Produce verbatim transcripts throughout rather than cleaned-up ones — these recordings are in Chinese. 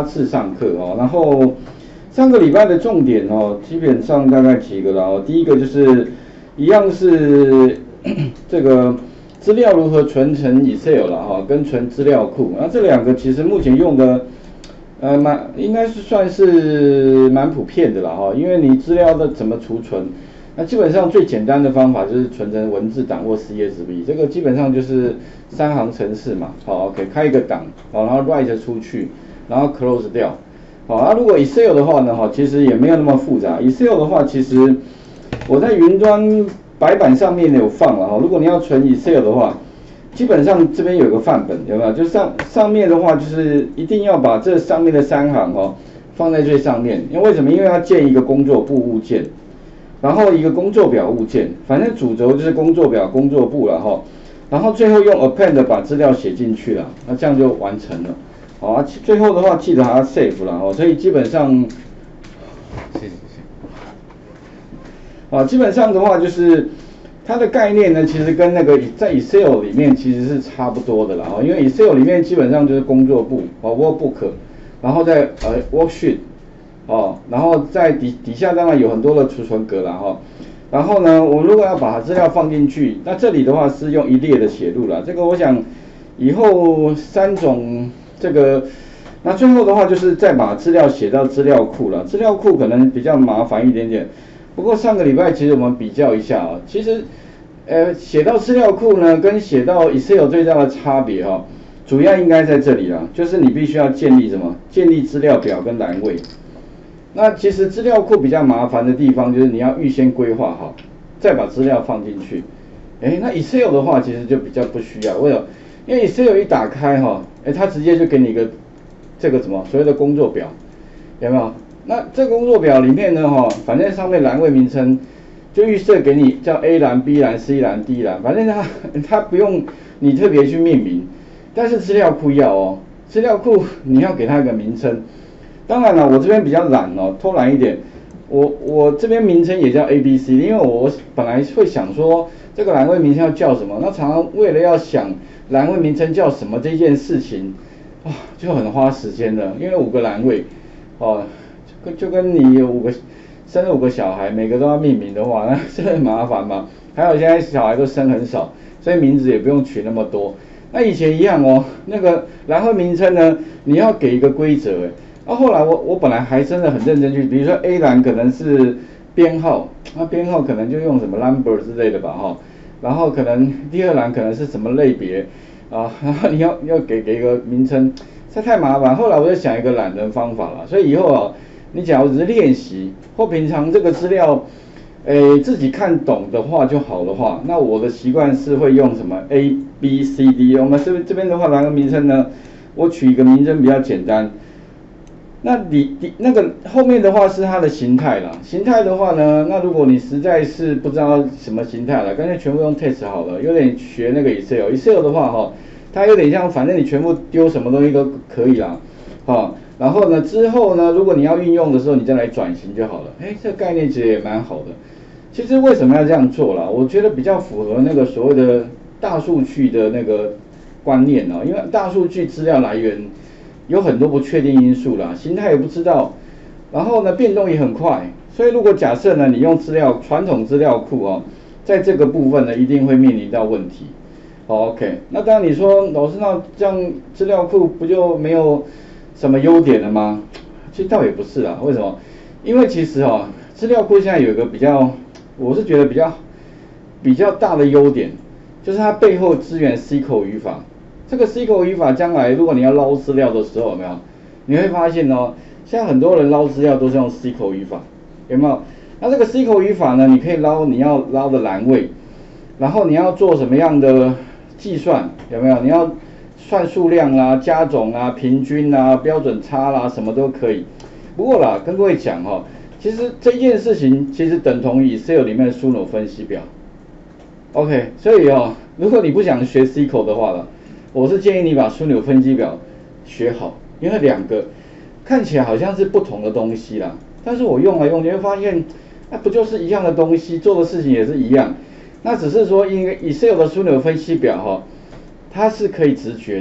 八次上课哦，然后上个礼拜的重点哦，基本上大概几个了哦。第一个就是一样是这个资料如何存成 Excel 了哈，跟存资料库。那这两个其实目前用的呃蛮应该是算是蛮普遍的了哈，因为你资料的怎么储存？那基本上最简单的方法就是存成文字档或 C S V， 这个基本上就是三行程式嘛，好 ，OK， 开一个档，好，然后 write 出去，然后 close 掉，好，啊，如果 Excel 的话呢，哈，其实也没有那么复杂。Excel 的话，其实我在云端白板上面有放了哈，如果你要存 Excel 的话，基本上这边有个范本，有没有？就上上面的话，就是一定要把这上面的三行哦放在最上面，因为为什么？因为要建一个工作簿物件。然后一个工作表物件，反正主轴就是工作表、工作簿了哈。然后最后用 append 把资料写进去了，那这样就完成了。好啊，最后的话记得还要 save 了哦。所以基本上，谢谢谢谢。啊，基本上的话就是它的概念呢，其实跟那个在 Excel 里面其实是差不多的啦。哦，因为 Excel 里面基本上就是工作簿哦 ，workbook， 然后再呃 worksheet。哦，然后在底底下当然有很多的储存格啦哈，然后呢，我们如果要把资料放进去，那这里的话是用一列的写入啦，这个我想以后三种这个，那最后的话就是再把资料写到资料库了，资料库可能比较麻烦一点点，不过上个礼拜其实我们比较一下啊，其实呃写到资料库呢跟写到 Excel 最大的差别哈，主要应该在这里啦，就是你必须要建立什么？建立资料表跟栏位。那其实资料库比较麻烦的地方就是你要预先规划好，再把资料放进去。哎，那 Excel 的话其实就比较不需要，为什么？因为 Excel 一打开哈，哎，它直接就给你一个这个什么所谓的工作表，有没有？那这个工作表里面呢哈，反正上面栏位名称就预设给你叫 A 栏、B 栏、C 栏、D 栏，反正它它不用你特别去命名，但是资料库要哦，资料库你要给它一个名称。当然了，我这边比较懒哦，偷懒一点。我我这边名称也叫 A、B、C， 因为我本来会想说这个栏位名称要叫什么，那常常为了要想栏位名称叫什么这件事情，啊，就很花时间的。因为五个栏位，哦，就就跟你有五个生了五个小孩，每个都要命名的话，那是很麻烦嘛。还有现在小孩都生很少，所以名字也不用取那么多。那以前一样哦，那个栏位名称呢，你要给一个规则哎。那、啊、后来我我本来还真的很认真去，比如说 A 栏可能是编号，那编号可能就用什么 number 之类的吧哈，然后可能第二栏可能是什么类别啊，然后你要要给给一个名称，这太麻烦。后来我就想一个懒人方法了，所以以后啊，你假如只是练习或平常这个资料，诶自己看懂的话就好的话，那我的习惯是会用什么 A B C D， 我们这边这边的话栏个名称呢，我取一个名称比较简单。那你你那个后面的话是它的形态啦，形态的话呢，那如果你实在是不知道什么形态了，干脆全部用 text 好了，有点学那个 Excel，Excel 的话哈，它有点像，反正你全部丢什么东西都可以啦，哈，然后呢之后呢，如果你要运用的时候，你再来转型就好了，哎，这个概念其实也蛮好的。其实为什么要这样做啦？我觉得比较符合那个所谓的大数据的那个观念哦，因为大数据资料来源有很多不确定因素啦，形态也不知道，然后呢变动也很快，所以如果假设呢你用资料传统资料库哦，在这个部分呢一定会面临到问题。哦 OK， 那当然你说老师那这样资料库不就没有什么优点了吗？其实倒也不是啦，为什么？因为其实哦资料库现在有一个比较，我是觉得比较比较大的优点，就是它背后支援 S Q L 语法。这个 S Q L 语法将来如果你要捞资料的时候，有没有？你会发现哦，现在很多人捞资料都是用 S Q L 语法，有没有？那这个 S Q L 语法呢，你可以捞你要捞的栏位，然后你要做什么样的计算，有没有？你要算数量啦、加总啦、平均啦、标准差啦，什么都可以。不过啦，跟各位讲哦，其实这件事情其实等同于 Excel 里面的枢纽分析表。OK， 所以哦，如果你不想学 S Q L 的话了，我是建议你把枢纽分析表学好，因为两个看起来好像是不同的东西啦，但是我用来用，你会发现，那不就是一样的东西，做的事情也是一样，那只是说因为 Excel 的枢纽分析表哈、哦，它是可以直觉的，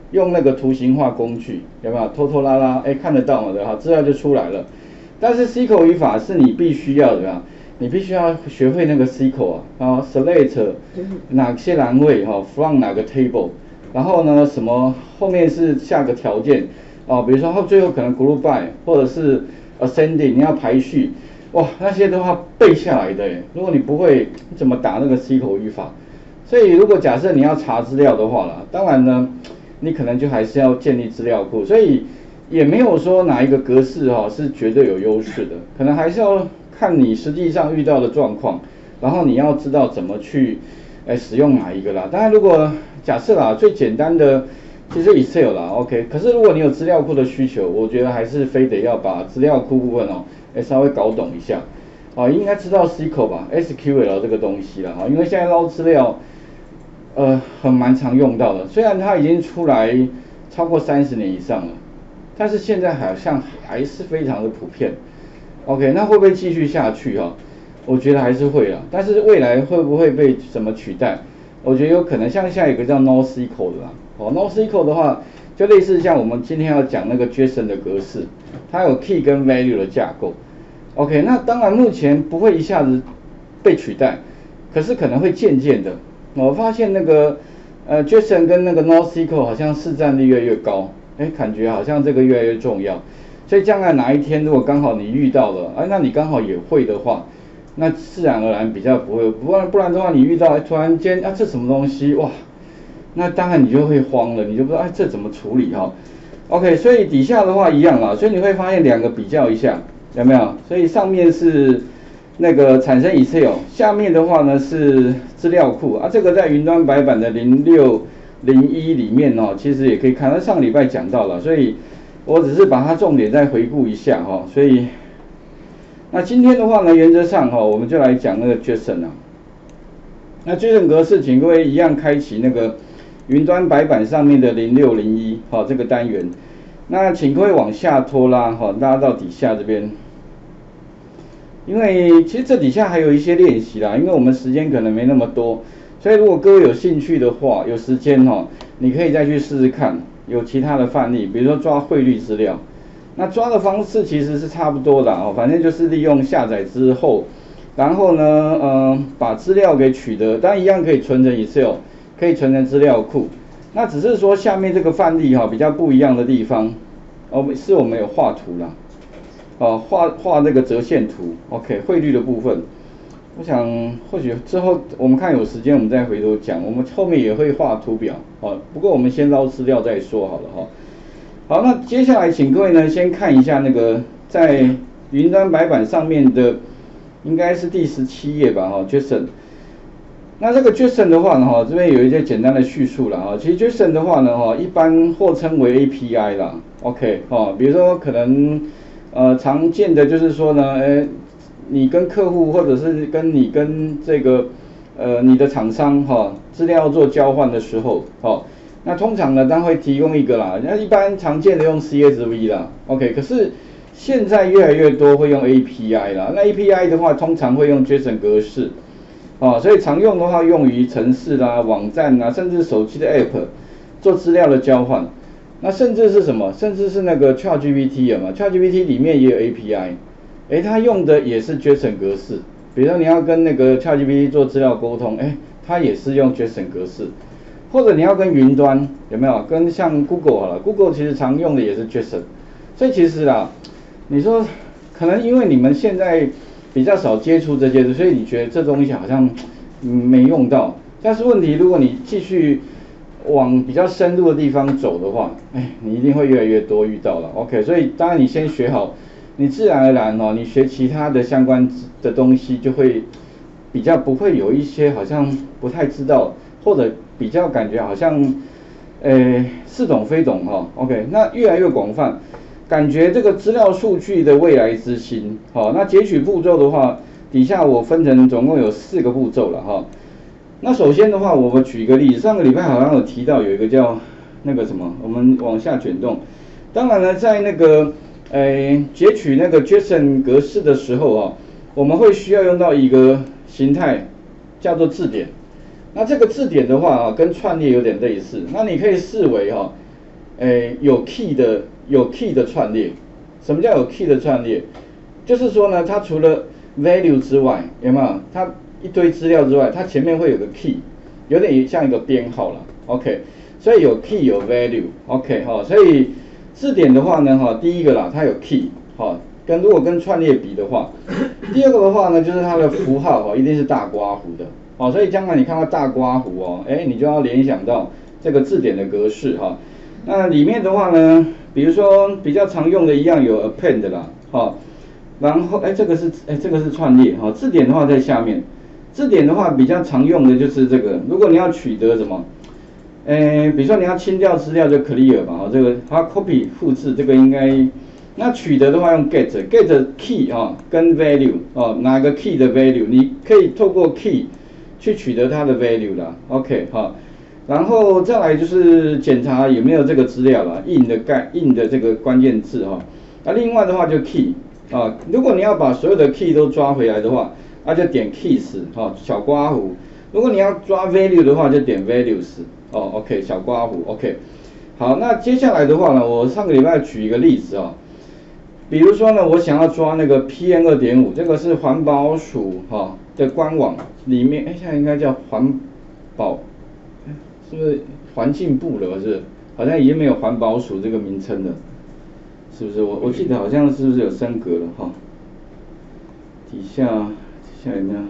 用那个图形化工具，有没有？拖拖拉拉，哎，看得到嘛，对吧？资料就出来了。但是 S Q L 语法是你必须要的啊，你必须要学会那个 S Q L 啊，啊 ，select 哪些栏位哈 ，from 哪个 table， 然后呢，什么后面是下个条件哦，比如说后最后可能 group by 或者是 ascending， 你要排序，哇，那些都要背下来的耶。如果你不会，你怎么打那个 S Q L 语法？所以如果假设你要查资料的话啦，当然呢，你可能就还是要建立资料库，所以也没有说哪一个格式哈、哦、是绝对有优势的，可能还是要看你实际上遇到的状况，然后你要知道怎么去哎使用哪一个啦。当然如果假设啦，最简单的其实 Excel 啦 ，OK， 可是如果你有资料库的需求，我觉得还是非得要把资料库部分哦，哎稍微搞懂一下，啊，应该知道 S Q L 吧 ，S Q L 这个东西啦，因为现在捞资料。呃，很蛮常用到的，虽然它已经出来超过三十年以上了，但是现在好像还是非常的普遍。OK， 那会不会继续下去哈、哦？我觉得还是会啦，但是未来会不会被什么取代？我觉得有可能，像现在有个叫 NoSQL 的啦，哦 ，NoSQL 的话，就类似像我们今天要讲那个 JSON 的格式，它有 key 跟 value 的架构。OK， 那当然目前不会一下子被取代，可是可能会渐渐的。我发现那个呃 JSON 跟那个 NoSQL 好像市占率越来越高，哎，感觉好像这个越来越重要。所以将来哪一天如果刚好你遇到了，哎，那你刚好也会的话，那自然而然比较不会，不然不然的话你遇到突然间啊这什么东西哇，那当然你就会慌了，你就不知道哎这怎么处理哈。OK， 所以底下的话一样啦，所以你会发现两个比较一下有没有？所以上面是。那个产生 Excel， 下面的话呢是资料库啊，这个在云端白板的零六零一里面哦，其实也可以看到上礼拜讲到了，所以我只是把它重点再回顾一下哈、哦，所以那今天的话呢，原则上哈、哦，我们就来讲那个 JSON 啊，那 JSON 格式，请各位一样开启那个云端白板上面的零六零一哈这个单元，那请各位往下拖拉哈、哦，拉到底下这边。因为其实这底下还有一些练习啦，因为我们时间可能没那么多，所以如果各位有兴趣的话，有时间哈、哦，你可以再去试试看，有其他的范例，比如说抓汇率资料，那抓的方式其实是差不多的哦，反正就是利用下载之后，然后呢，呃，把资料给取得，当然一样可以存成 Excel， 可以存成资料库，那只是说下面这个范例哈、哦、比较不一样的地方，哦，是我们有画图啦。哦，画画那个折线图 ，OK， 汇率的部分，我想或许之后我们看有时间我们再回头讲，我们后面也会画图表，哦，不过我们先捞资料再说好了哈、哦。好，那接下来请各位呢先看一下那个在云端白板上面的，应该是第十七页吧，哈、哦、，JSON。那这个 JSON 的话呢，哈，这边有一些简单的叙述了哈。其实 JSON 的话呢，哈，一般或称为 A P I 啦 ，OK， 哈，比如说可能。呃，常见的就是说呢，呃，你跟客户或者是跟你跟这个呃你的厂商哈、哦，资料做交换的时候，哦，那通常呢，它会提供一个啦，那一般常见的用 C S V 啦 ，OK， 可是现在越来越多会用 A P I 啦，那 A P I 的话，通常会用 JSON 格式，哦，所以常用的话用于程式啦、网站啦，甚至手机的 App 做资料的交换。那甚至是什么？甚至是那个 ChatGPT 啊嘛 ，ChatGPT 里面也有 A P I， 哎，它用的也是 JSON 格式。比如说你要跟那个 ChatGPT 做资料沟通，哎，它也是用 JSON 格式。或者你要跟云端，有没有？跟像 Google 好了 ，Google 其实常用的也是 JSON。所以其实啦，你说可能因为你们现在比较少接触这些，所以你觉得这东西好像、嗯、没用到。但是问题，如果你继续往比较深入的地方走的话，哎，你一定会越来越多遇到了 ，OK， 所以当然你先学好，你自然而然哦，你学其他的相关的东西就会比较不会有一些好像不太知道，或者比较感觉好像，呃，似懂非懂哈、哦、，OK， 那越来越广泛，感觉这个资料数据的未来之星，好、哦，那截取步骤的话，底下我分成总共有四个步骤了哈。哦那首先的话，我们举一个例子，上个礼拜好像有提到有一个叫那个什么，我们往下卷动。当然呢，在那个呃截取那个 JSON 格式的时候啊，我们会需要用到一个形态叫做字典。那这个字典的话啊，跟串列有点类似。那你可以视为哈、啊， 诶有 key 的有 key 的串列。什么叫有 key 的串列？就是说呢，它除了 value 之外，有没有？它一堆资料之外，它前面会有个 key， 有点像一个编号了。OK， 所以有 key 有 value。OK 哈，所以字典的话呢，哈，第一个啦，它有 key， 哈，跟如果跟串列比的话，第二个的话呢，就是它的符号哈，一定是大括弧的。哦，所以将来你看到大括弧哦，哎，你就要联想到这个字典的格式哈。那里面的话呢，比如说比较常用的一样有 append 啦，哈，然后哎这个是哎这个是串列哈，字典的话在下面，字典的话比较常用的就是这个，如果你要取得什么，哎，比如说你要清掉资料就 clear 嘛，哦这个它 copy 复制这个应该，那取得的话用 get get key 啊跟 value 哦哪个 key 的 value， 你可以透过 key 去取得它的 value 啦 ，OK 哈。然后再来就是检查有没有这个资料啦 ，in 的概 in 的这个关键字哈。那另外的话就 key 啊，如果你要把所有的 key 都抓回来的话，那就点 keys 哈，小括弧。如果你要抓 value 的话，就点 values 哦 ，OK 小括弧 OK。好，那接下来的话呢，我上个礼拜举一个例子啊，比如说呢，我想要抓那个 P M 二点五， 这个是环保署哈的官网里面，哎，现在应该叫环保。是不是环境部了？是，好像已经没有环保署这个名称了，是不是？我我记得好像是不是有升格了哈？底下底下有没有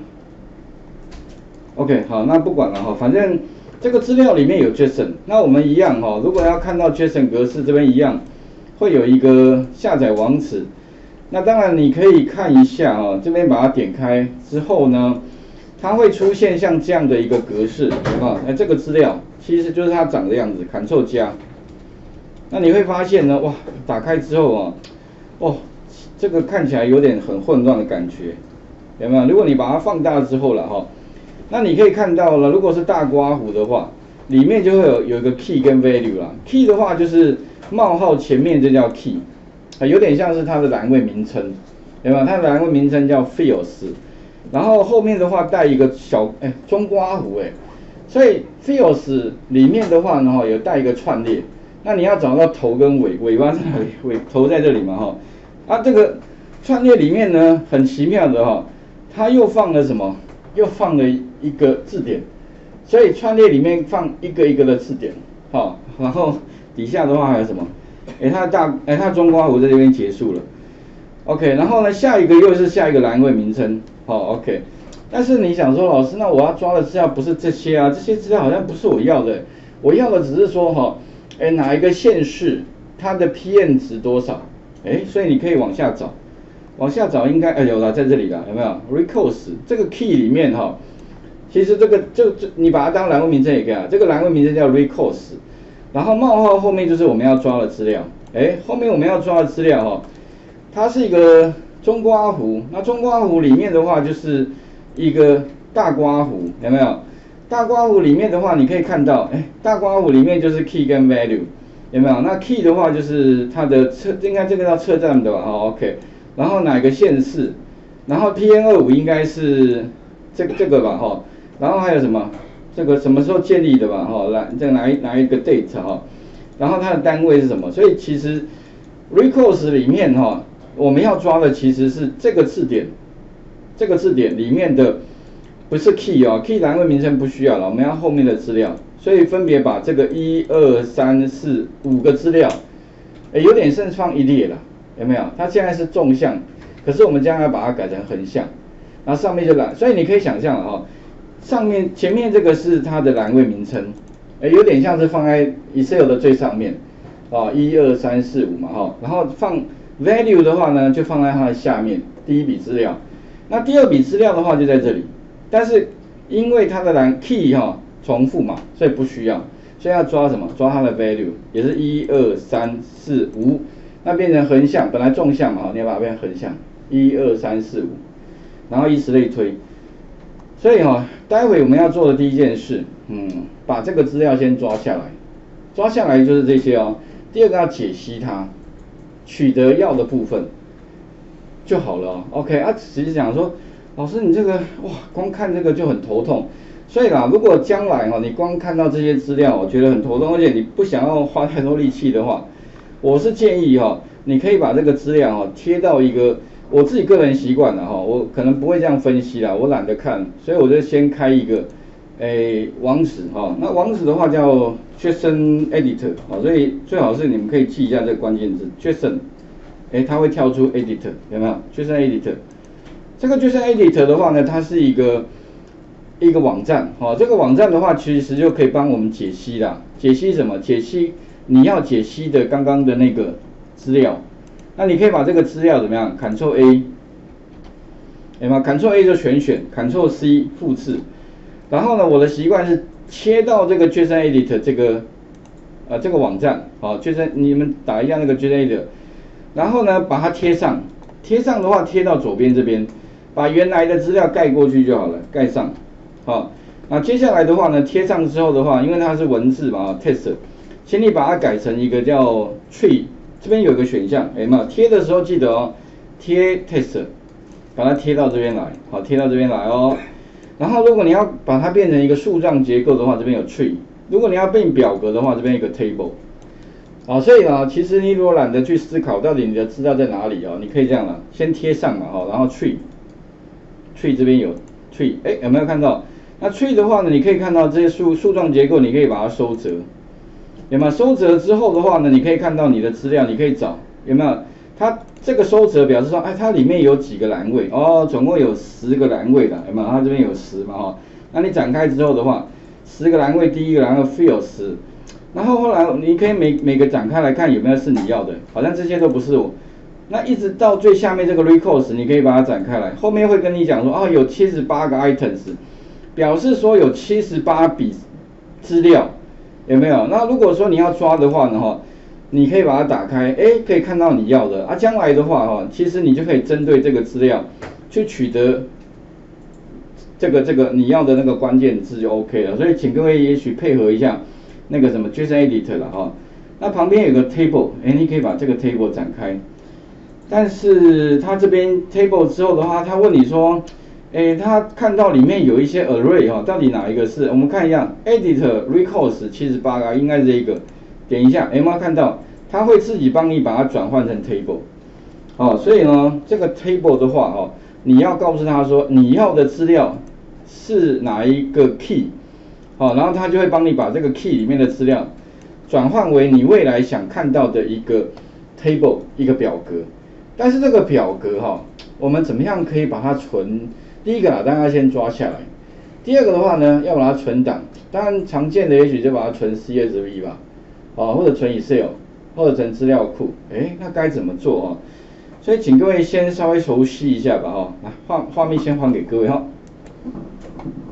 ？OK， 好，那不管了哈，反正这个资料里面有 JSON， 那我们一样哈，如果要看到 JSON 格式，这边一样会有一个下载网址。那当然你可以看一下啊，这边把它点开之后呢，它会出现像这样的一个格式啊，那这个资料其实就是它长的样子 ，Ctrl 加。那你会发现呢，哇，打开之后啊，哦，这个看起来有点很混乱的感觉，有没有？如果你把它放大之后了哈，那你可以看到了，如果是大括弧的话，里面就会有有一个 key 跟 value 啦。key 的话就是冒号前面这叫 key， 啊，有点像是它的栏位名称，有没有？它的栏位名称叫 fields。然后后面的话带一个小哎中括弧哎，所以 fields 里面的话呢哈有带一个串列，那你要找到头跟尾，尾巴在哪里？尾头在这里嘛哈，啊这个串列里面呢很奇妙的哈，它又放了什么？又放了一个字典，所以串列里面放一个一个的字典，好，然后底下的话还有什么？哎它大哎它中括弧在这边结束了。OK， 然后呢，下一个又是下一个栏位名称，好 ，OK。但是你想说，老师，那我要抓的资料不是这些啊，这些资料好像不是我要的，我要的只是说哈，哎哪一个县市它的 P M 值多少？哎，所以你可以往下找，往下找应该哎有了，在这里了，有没有 ？Recalls 这个 key 里面哈，其实这个就就你把它当栏位名称也可以啊，这个栏位名称叫 Recalls， 然后冒号后面就是我们要抓的资料，哎，后面我们要抓的资料哈。它是一个中括弧，那中括弧里面的话就是一个大括弧，有没有？大括弧里面的话，你可以看到，哎，大括弧里面就是 key 跟 value， 有没有？那 key 的话就是它的车，应该这个叫车站的吧？哦 ，OK。然后哪个县市？然后 P M 二点五 应该是这个这个吧？哈。然后还有什么？这个什么时候建立的吧？哈，来这哪一哪一个 date 哈？然后它的单位是什么？所以其实 recalls 里面哈。我们要抓的其实是这个字典，这个字典里面的不是 key 哦 ，key 栏位名称不需要了，我们要后面的资料，所以分别把这个一二三四五个资料，哎，有点像放一列了，有没有？它现在是纵向，可是我们将来把它改成横向，然后上面就栏，所以你可以想象了哈，上面前面这个是它的栏位名称，哎，有点像是放在 Excel 的最上面，啊，一二三四五嘛哈，然后放。value 的话呢，就放在它的下面，第一笔资料。那第二笔资料的话就在这里，但是因为它的栏 key 哈、哦、重复嘛，所以不需要，所以要抓什么？抓它的 value， 也是一二三四五，那变成横向，本来纵向嘛，你要把它变成横向，一二三四五，然后以此类推。所以哈、哦，待会我们要做的第一件事，嗯，把这个资料先抓下来，抓下来就是这些哦。第二个要解析它。取得要的部分就好了、哦、，OK 啊，只是讲说，老师你这个哇，光看这个就很头痛， 所以啦，如果将来哈、哦，你光看到这些资料，我觉得很头痛，而且你不想要花太多力气的话，我是建议哈、哦，你可以把这个资料哈、哦、贴到一个我自己个人习惯的哈，我可能不会这样分析啦，我懒得看，所以我就先开一个诶网址哈、哦，那网址的话叫 JSON Editor 啊、哦，所以最好是你们可以记一下这个关键字 JSON， 诶，它会跳出 Editor 有没有 JSON Editor？ 这个 JSON Editor 的话呢，它是一个一个网站，哦，这个网站的话，其实就可以帮我们解析啦。解析什么？解析你要解析的刚刚的那个资料。那你可以把这个资料怎么样 ？Ctrl A， 有没有 ？Ctrl A 就全选 ，Ctrl C 复制。然后呢，我的习惯是切到这个 JSON Editor 这个呃这个网站，好 ，JSON 你们打一下那个 JSON Editor， 然后呢把它贴上，贴上的话贴到左边这边，把原来的资料盖过去就好了，盖上。好，那接下来的话呢，贴上之后的话，因为它是文字嘛 ，text， 请你把它改成一个叫 tree， 这边有个选项，哎嘛，贴的时候记得哦，贴 text， 把它贴到这边来，好，贴到这边来哦。然后如果你要把它变成一个树状结构的话，这边有 tree； 如果你要变表格的话，这边有个 table。好，所以呢，其实你如果懒得去思考到底你的资料在哪里哦，你可以这样了，先贴上嘛，哈，然后 tree，tree 这边有 tree， 哎，有没有看到？那 tree 的话呢，你可以看到这些树树状结构，你可以把它收折，有没有？收折之后的话呢，你可以看到你的资料，你可以找有没有？它这个收折表示说，哎，它里面有几个栏位哦，总共有十个栏位的，有没有？它这边有十嘛，哈。那你展开之后的话，十个栏位，第一个栏位 fill 十，然后后来你可以每每个展开来看有没有是你要的，好像这些都不是我。那一直到最下面这个 records， 你可以把它展开来，后面会跟你讲说，哦，有七十八个 items。表示说有七十八笔资料，有没有？那如果说你要抓的话呢，哈，你可以把它打开，哎，可以看到你要的啊。将来的话，哈，其实你就可以针对这个资料去取得这个这个你要的那个关键字就 OK 了。所以请各位也许配合一下那个什么 JSON Editor 了哈。那旁边有个 table， 哎，你可以把这个 table 展开，但是它这边 table 之后的话，它问你说。诶，他看到里面有一些 array 哈、哦，到底哪一个是？我们看一下 editor records 七十八个，应该是这一个。点一下，有没有看到？它会自己帮你把它转换成 table。哦，所以呢，这个 table 的话哦，你要告诉他说你要的资料是哪一个 key， 好、哦，然后他就会帮你把这个 key 里面的资料转换为你未来想看到的一个 table 一个表格。但是这个表格哈、哦，我们怎么样可以把它存？第一个啊，当然要先抓下来。第二个的话呢，要把它存档。当然常见的也许就把它存 C S V 吧，啊，或者存 Excel， 或者存资料库。哎，那该怎么做啊？所以请各位先稍微熟悉一下吧，哈。来，画画面先还给各位哈。